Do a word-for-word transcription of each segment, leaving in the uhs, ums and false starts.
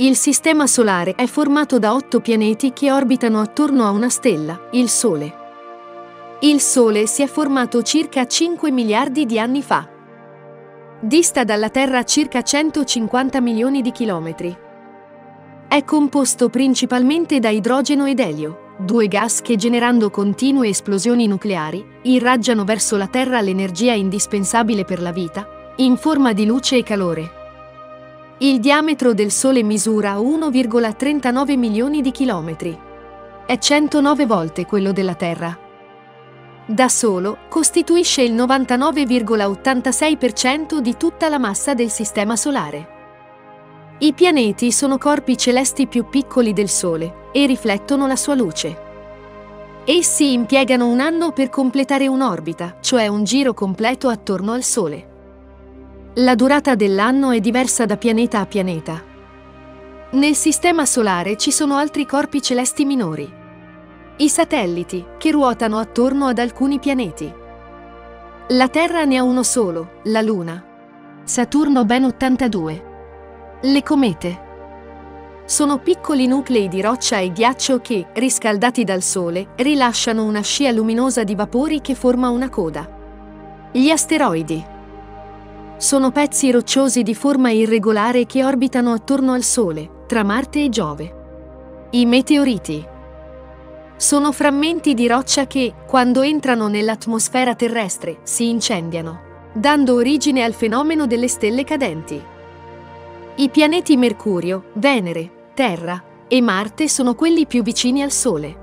Il Sistema Solare è formato da otto pianeti che orbitano attorno a una stella, il Sole. Il Sole si è formato circa cinque miliardi di anni fa. Dista dalla Terra circa centocinquanta milioni di chilometri. È composto principalmente da idrogeno ed elio, due gas che, generando continue esplosioni nucleari, irraggiano verso la Terra l'energia indispensabile per la vita, in forma di luce e calore. Il diametro del Sole misura uno virgola trentanove milioni di chilometri. È centonove volte quello della Terra. Da solo, costituisce il novantanove virgola ottantasei per cento di tutta la massa del Sistema Solare. I pianeti sono corpi celesti più piccoli del Sole e riflettono la sua luce. Essi impiegano un anno per completare un'orbita, cioè un giro completo attorno al Sole. La durata dell'anno è diversa da pianeta a pianeta. Nel Sistema Solare ci sono altri corpi celesti minori. I satelliti, che ruotano attorno ad alcuni pianeti. La Terra ne ha uno solo, la Luna. Saturno ben ottantadue. Le comete. Sono piccoli nuclei di roccia e ghiaccio che, riscaldati dal Sole, rilasciano una scia luminosa di vapori che forma una coda. Gli asteroidi. Sono pezzi rocciosi di forma irregolare che orbitano attorno al Sole, tra Marte e Giove. I meteoriti. Sono frammenti di roccia che, quando entrano nell'atmosfera terrestre, si incendiano, dando origine al fenomeno delle stelle cadenti. I pianeti Mercurio, Venere, Terra e Marte sono quelli più vicini al Sole.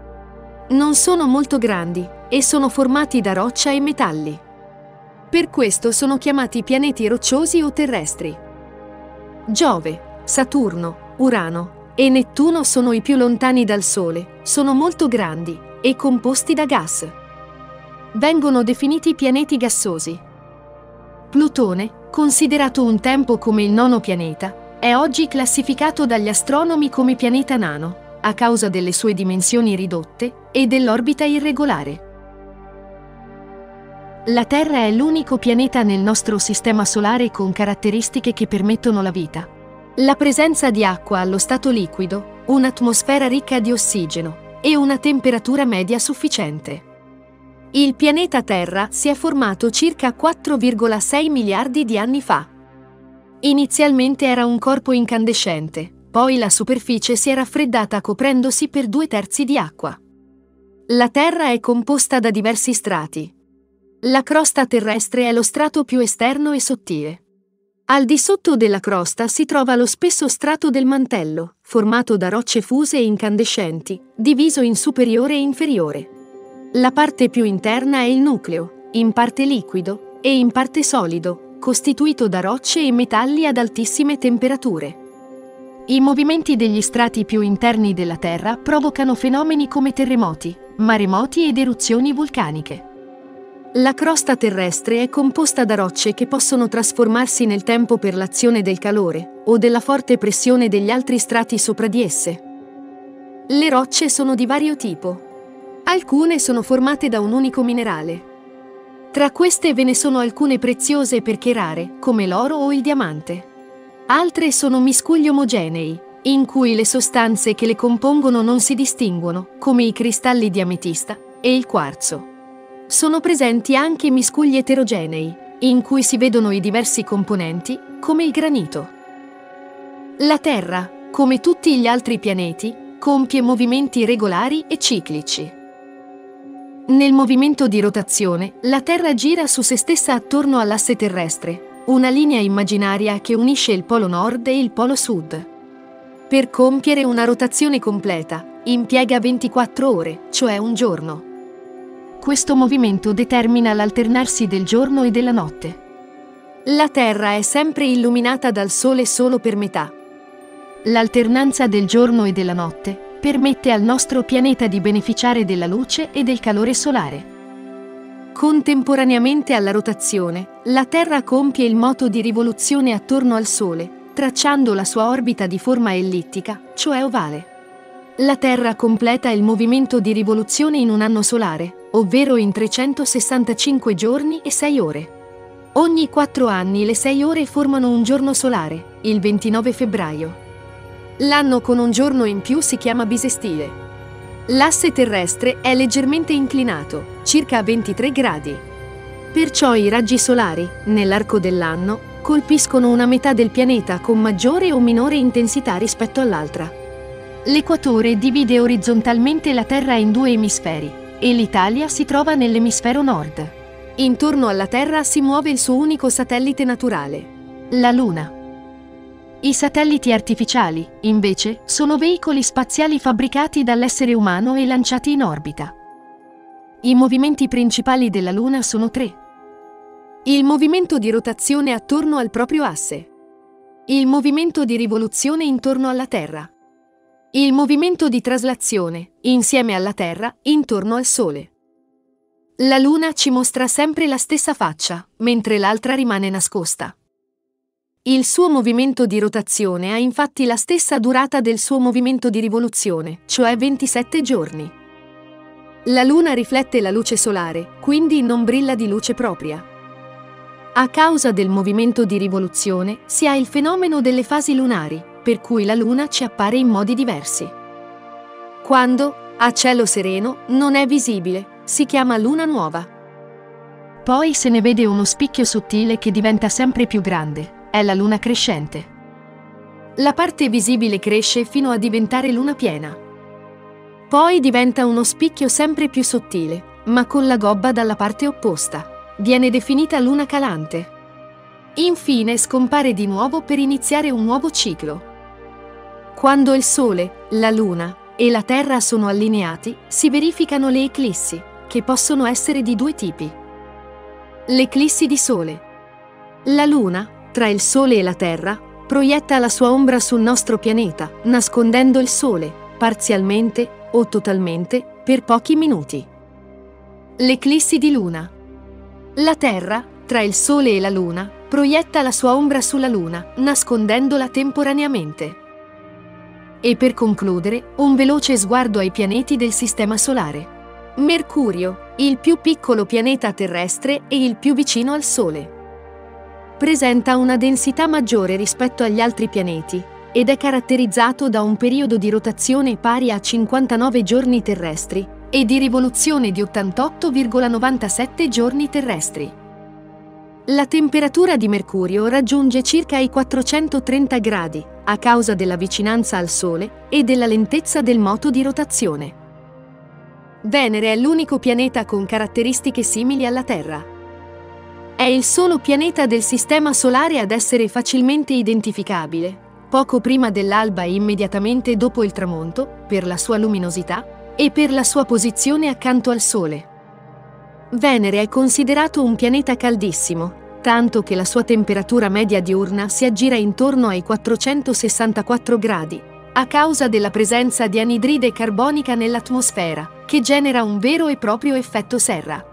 Non sono molto grandi e sono formati da roccia e metalli. Per questo sono chiamati pianeti rocciosi o terrestri. Giove, Saturno, Urano e Nettuno sono i più lontani dal Sole, sono molto grandi e composti da gas. Vengono definiti pianeti gassosi. Plutone, considerato un tempo come il nono pianeta, è oggi classificato dagli astronomi come pianeta nano, a causa delle sue dimensioni ridotte e dell'orbita irregolare. La Terra è l'unico pianeta nel nostro Sistema Solare con caratteristiche che permettono la vita. La presenza di acqua allo stato liquido, un'atmosfera ricca di ossigeno e una temperatura media sufficiente. Il pianeta Terra si è formato circa quattro virgola sei miliardi di anni fa. Inizialmente era un corpo incandescente, poi la superficie si è raffreddata coprendosi per due terzi di acqua. La Terra è composta da diversi strati. La crosta terrestre è lo strato più esterno e sottile. Al di sotto della crosta si trova lo spesso strato del mantello, formato da rocce fuse e incandescenti, diviso in superiore e inferiore. La parte più interna è il nucleo, in parte liquido e in parte solido, costituito da rocce e metalli ad altissime temperature. I movimenti degli strati più interni della Terra provocano fenomeni come terremoti, maremoti ed eruzioni vulcaniche. La crosta terrestre è composta da rocce che possono trasformarsi nel tempo per l'azione del calore o della forte pressione degli altri strati sopra di esse. Le rocce sono di vario tipo. Alcune sono formate da un unico minerale. Tra queste ve ne sono alcune preziose perché rare, come l'oro o il diamante. Altre sono miscugli omogenei, in cui le sostanze che le compongono non si distinguono, come i cristalli di ametista e il quarzo. Sono presenti anche miscugli eterogenei, in cui si vedono i diversi componenti, come il granito. La Terra, come tutti gli altri pianeti, compie movimenti regolari e ciclici. Nel movimento di rotazione, la Terra gira su se stessa attorno all'asse terrestre, una linea immaginaria che unisce il polo nord e il polo sud. Per compiere una rotazione completa, impiega ventiquattro ore, cioè un giorno. Questo movimento determina l'alternarsi del giorno e della notte. La Terra è sempre illuminata dal Sole solo per metà. L'alternanza del giorno e della notte permette al nostro pianeta di beneficiare della luce e del calore solare. Contemporaneamente alla rotazione, la Terra compie il moto di rivoluzione attorno al Sole, tracciando la sua orbita di forma ellittica, cioè ovale. La Terra completa il movimento di rivoluzione in un anno solare, ovvero in trecentosessantacinque giorni e sei ore. Ogni quattro anni le sei ore formano un giorno solare, il ventinove febbraio. L'anno con un giorno in più si chiama bisestile. L'asse terrestre è leggermente inclinato, circa a ventitré gradi. Perciò i raggi solari, nell'arco dell'anno, colpiscono una metà del pianeta con maggiore o minore intensità rispetto all'altra. L'equatore divide orizzontalmente la Terra in due emisferi, e l'Italia si trova nell'emisfero nord. Intorno alla Terra si muove il suo unico satellite naturale, la Luna. I satelliti artificiali, invece, sono veicoli spaziali fabbricati dall'essere umano e lanciati in orbita. I movimenti principali della Luna sono tre. Il movimento di rotazione attorno al proprio asse. Il movimento di rivoluzione intorno alla Terra. Il movimento di traslazione, insieme alla Terra, intorno al Sole. La Luna ci mostra sempre la stessa faccia, mentre l'altra rimane nascosta. Il suo movimento di rotazione ha infatti la stessa durata del suo movimento di rivoluzione, cioè ventisette giorni. La Luna riflette la luce solare, quindi non brilla di luce propria. A causa del movimento di rivoluzione si ha il fenomeno delle fasi lunari, per cui la Luna ci appare in modi diversi. Quando, a cielo sereno, non è visibile, si chiama luna nuova. Poi se ne vede uno spicchio sottile che diventa sempre più grande. È la luna crescente. La parte visibile cresce fino a diventare luna piena. Poi diventa uno spicchio sempre più sottile, ma con la gobba dalla parte opposta. Viene definita luna calante. Infine scompare di nuovo per iniziare un nuovo ciclo. Quando il Sole, la Luna e la Terra sono allineati, si verificano le eclissi, che possono essere di due tipi. L'eclissi di Sole. La Luna, tra il Sole e la Terra, proietta la sua ombra sul nostro pianeta, nascondendo il Sole, parzialmente o totalmente, per pochi minuti. L'eclissi di Luna. La Terra, tra il Sole e la Luna, proietta la sua ombra sulla Luna, nascondendola temporaneamente. E per concludere, un veloce sguardo ai pianeti del Sistema Solare. Mercurio, il più piccolo pianeta terrestre e il più vicino al Sole. Presenta una densità maggiore rispetto agli altri pianeti ed è caratterizzato da un periodo di rotazione pari a cinquantanove giorni terrestri e di rivoluzione di ottantotto virgola novantasette giorni terrestri. La temperatura di Mercurio raggiunge circa i quattrocentotrenta gradi a causa della vicinanza al Sole e della lentezza del moto di rotazione. Venere è l'unico pianeta con caratteristiche simili alla Terra. È il solo pianeta del Sistema Solare ad essere facilmente identificabile, poco prima dell'alba e immediatamente dopo il tramonto, per la sua luminosità e per la sua posizione accanto al Sole. Venere è considerato un pianeta caldissimo, tanto che la sua temperatura media diurna si aggira intorno ai quattrocentosessantaquattro gradi, a causa della presenza di anidride carbonica nell'atmosfera, che genera un vero e proprio effetto serra.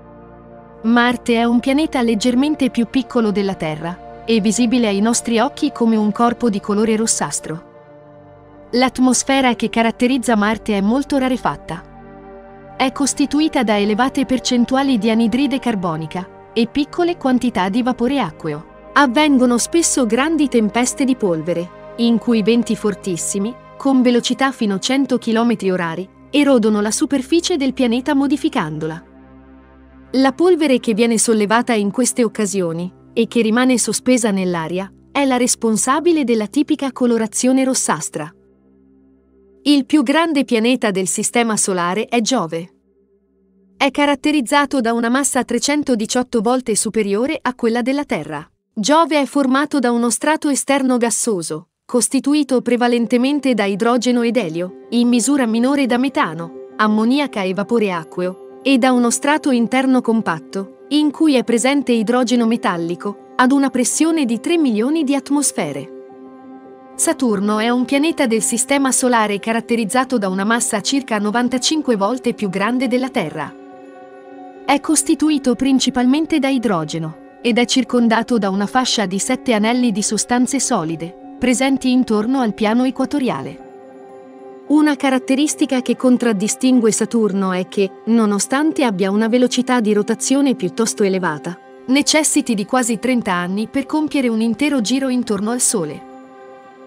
Marte è un pianeta leggermente più piccolo della Terra, e visibile ai nostri occhi come un corpo di colore rossastro. L'atmosfera che caratterizza Marte è molto rarefatta. È costituita da elevate percentuali di anidride carbonica e piccole quantità di vapore acqueo. Avvengono spesso grandi tempeste di polvere, in cui venti fortissimi, con velocità fino a cento chilometri orari, erodono la superficie del pianeta modificandola. La polvere che viene sollevata in queste occasioni, e che rimane sospesa nell'aria, è la responsabile della tipica colorazione rossastra. Il più grande pianeta del Sistema Solare è Giove. È caratterizzato da una massa trecentodiciotto volte superiore a quella della Terra. Giove è formato da uno strato esterno gassoso, costituito prevalentemente da idrogeno ed elio, in misura minore da metano, ammoniaca e vapore acqueo, e da uno strato interno compatto, in cui è presente idrogeno metallico, ad una pressione di tre milioni di atmosfere. Saturno è un pianeta del Sistema Solare caratterizzato da una massa circa novantacinque volte più grande della Terra. È costituito principalmente da idrogeno, ed è circondato da una fascia di sette anelli di sostanze solide, presenti intorno al piano equatoriale. Una caratteristica che contraddistingue Saturno è che, nonostante abbia una velocità di rotazione piuttosto elevata, necessiti di quasi trenta anni per compiere un intero giro intorno al Sole.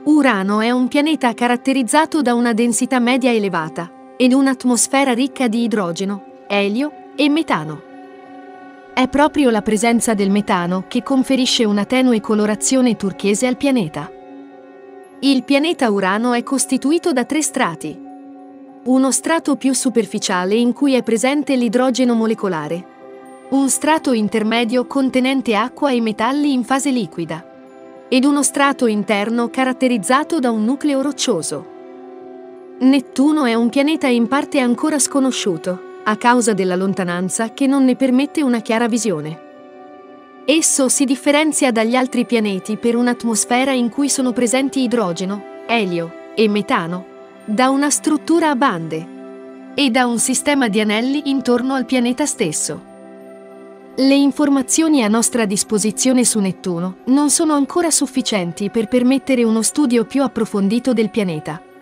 Urano è un pianeta caratterizzato da una densità media elevata ed un'atmosfera ricca di idrogeno, elio e metano. È proprio la presenza del metano che conferisce una tenue colorazione turchese al pianeta. Il pianeta Urano è costituito da tre strati. Uno strato più superficiale in cui è presente l'idrogeno molecolare. Un strato intermedio contenente acqua e metalli in fase liquida. Ed uno strato interno caratterizzato da un nucleo roccioso. Nettuno è un pianeta in parte ancora sconosciuto, a causa della lontananza che non ne permette una chiara visione. Esso si differenzia dagli altri pianeti per un'atmosfera in cui sono presenti idrogeno, elio e metano, da una struttura a bande e da un sistema di anelli intorno al pianeta stesso. Le informazioni a nostra disposizione su Nettuno non sono ancora sufficienti per permettere uno studio più approfondito del pianeta.